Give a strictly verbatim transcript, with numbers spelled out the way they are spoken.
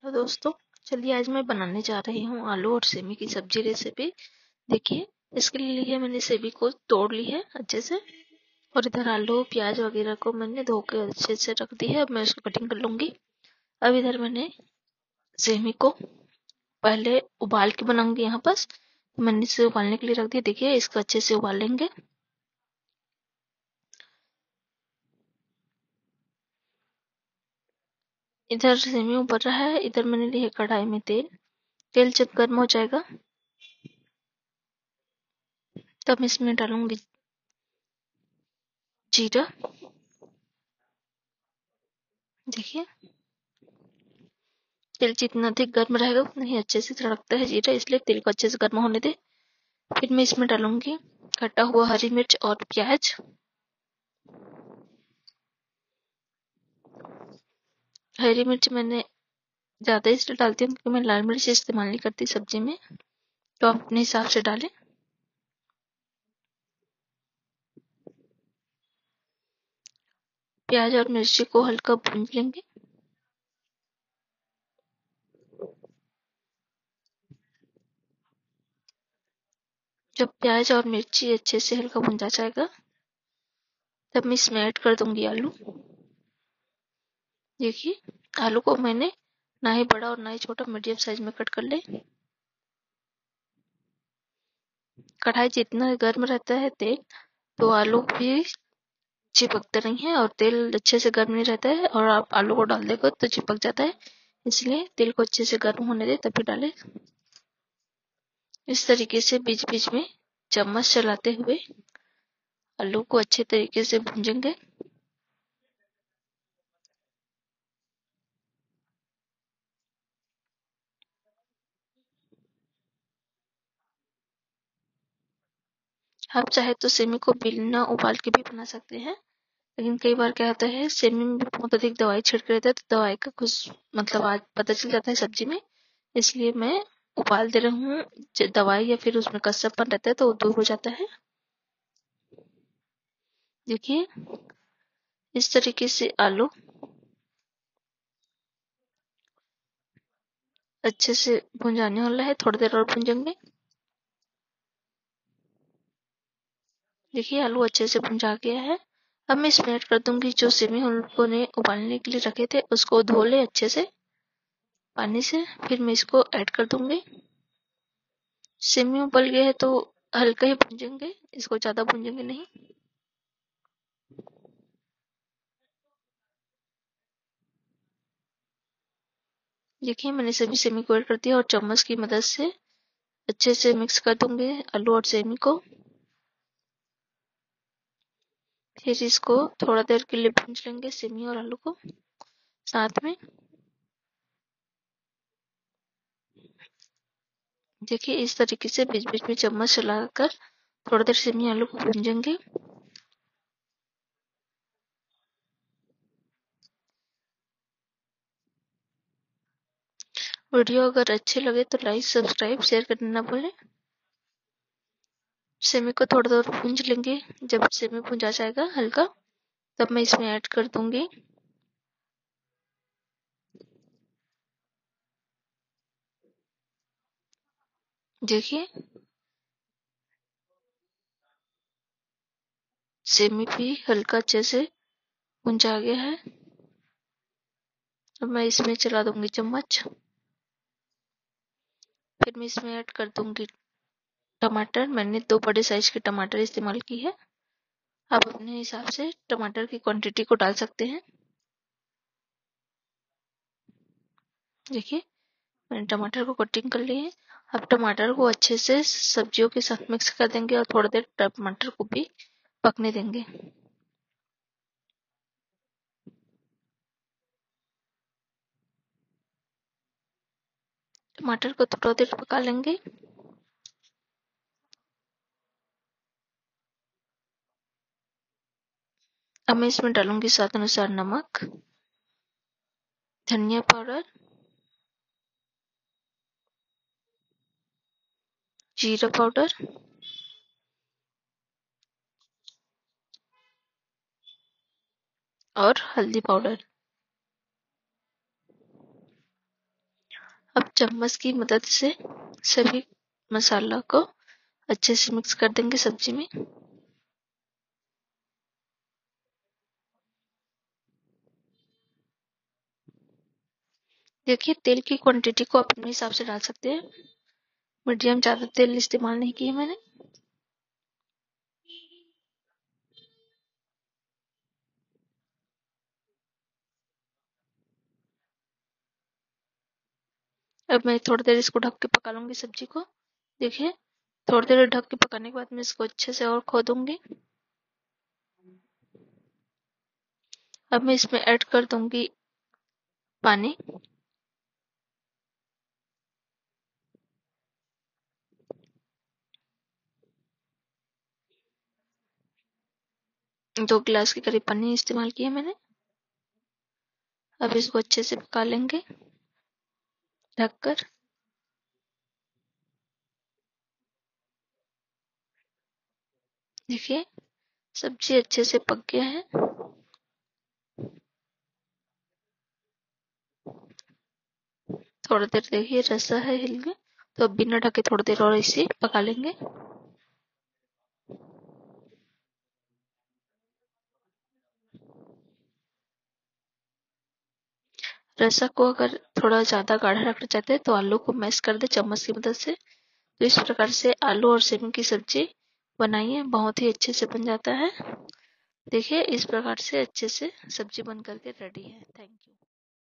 Hello दोस्तों, चलिए आज मैं बनाने जा रही हूँ आलू और सेमी की सब्जी रेसिपी। देखिए, इसके लिए मैंने सेमी को तोड़ ली है अच्छे से और इधर आलू प्याज वगैरह को मैंने धो के अच्छे से रख दी है। अब मैं इसको कटिंग कर लूंगी। अब इधर मैंने सेमी को पहले उबाल के बनाऊंगी। यहाँ पर मैंने इसे उबालने के लिए रख दिया। देखिए, इसको अच्छे से उबाल लेंगे। इधर सेमी उबल रहा है। इधर मैंने लिया कढ़ाई में तेल। तेल जब गर्म हो जाएगा तब इसमें डालूंगी जीरा। देखिए, तेल जितना अधिक गर्म रहेगा उतना ही अच्छे से तड़कता है जीरा, इसलिए तेल को अच्छे से गर्म होने दे। फिर मैं इसमें डालूंगी कटा हुआ हरी मिर्च और प्याज। हरी मिर्च मैंने ज्यादा इसलिए डालती हूँ क्योंकि मैं लाल मिर्च इस्तेमाल नहीं करती सब्जी में, तो आप अपने हिसाब से डालें। प्याज और मिर्ची को हल्का भून लेंगे। जब प्याज और मिर्ची अच्छे से हल्का भुन जाएगा तब मैं इसमें ऐड कर दूंगी आलू। देखिए, आलू को मैंने ना ही बड़ा और ना ही छोटा मीडियम साइज में कट कर ले। कढ़ाई जितना गर्म रहता है तेल, तो आलू भी चिपकते नहीं है, और तेल अच्छे से गर्म नहीं रहता है और आप आलू को डाल देगा तो चिपक जाता है। इसलिए तेल को अच्छे से गर्म होने दे तभी डालें। इस तरीके से बीच बीच में चम्मच चलाते हुए आलू को अच्छे तरीके से भूंजेंगे। आप चाहे तो सेमी को बिना उबाल के भी बना सकते हैं, लेकिन कई बार क्या होता है सेमी में बहुत अधिक दवाई छिड़क रहता है तो दवाई का कुछ मतलब आज पता चल जाता है सब्जी में। इसलिए मैं उबाल दे रही हूँ। दवाई या फिर उसमें कच्चापन रहता है तो वो दूर हो जाता है। देखिए, इस तरीके से आलू अच्छे से भुन जाने वाला है। थोड़ी देर और भुंजेंगे। देखिए, आलू अच्छे से भुंजा गया है। अब मैं इसमें ऐड कर दूंगी जो सेमी हम लोगों ने उबालने के लिए रखे थे, उसको धो ले अच्छे से पानी से। फिर मैं इसको ऐड कर दूंगी। सेमी उबल गए है तो हल्का ही भूंजेंगे, इसको ज्यादा भूंजेंगे नहीं। देखिए, मैंने सभी सेमी को ऐड कर दिया और चम्मच की मदद से अच्छे से मिक्स कर दूंगी आलू और सेमी को। फिर इसको थोड़ा देर के लिए भूंज लेंगे सेमी और आलू को साथ में। देखिए, इस तरीके से बीच बीच में चम्मच चलाकर थोड़ी देर सेमी आलू को भूंजेंगे। वीडियो अगर अच्छे लगे तो लाइक सब्सक्राइब शेयर करना ना भूलें। सेमी को थोड़ा देर भूंज लेंगे। जब सेमी भुंजा जाएगा हल्का तब मैं इसमें ऐड कर दूंगी देखिए, सेमी भी हल्का अच्छे से भुंजा गया है। अब मैं इसमें चला दूंगी चम्मच। फिर मैं इसमें ऐड कर दूंगी टमाटर। मैंने दो बड़े साइज के टमाटर इस्तेमाल की है। आप अपने हिसाब से टमाटर की क्वांटिटी को डाल सकते हैं। देखिए, मैंने टमाटर को कटिंग कर ली है। अब टमाटर को अच्छे से सब्जियों के साथ मिक्स कर देंगे और थोड़ी देर टमाटर को भी पकने देंगे। टमाटर को थोड़ा देर पका लेंगे। अब मैं इसमें डालूंगी स्वाद अनुसार नमक, धनिया पाउडर, जीरा पाउडर और हल्दी पाउडर। चम्मच की मदद से सभी मसाला को अच्छे से मिक्स कर देंगे सब्जी में। देखिए तेल की क्वांटिटी को आप अपने हिसाब से डाल सकते हैं। मीडियम ज्यादा तेल इस्तेमाल नहीं किया मैंने। अब मैं थोड़ी देर इसको ढक के पका लूंगी सब्जी को। देखिए थोड़ी देर ढक के पकाने के बाद मैं इसको अच्छे से और खो दूंगी। अब मैं इसमें ऐड कर दूंगी पानी। दो गिलास के करीब पानी इस्तेमाल किया मैंने। अब इसको अच्छे से पका लेंगे ढककर। देखिए सब्जी अच्छे से पक गया है। थोड़ी देर देखिए रसा है हिल गया, तो अब बिना ढके थोड़ी देर और इसे पका लेंगे। रसा को अगर थोड़ा ज्यादा गाढ़ा रखना चाहते हैं तो आलू को मैश कर दे चम्मच की मदद से। तो इस प्रकार से आलू और सेमी की सब्जी बनाइए, बहुत ही अच्छे से बन जाता है। देखिए इस प्रकार से अच्छे से सब्जी बन करके रेडी है। Thank you.